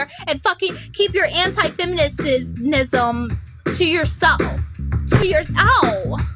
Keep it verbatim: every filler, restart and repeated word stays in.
motherfucker, and fucking keep your anti-feminism to yourself. To your- Ow!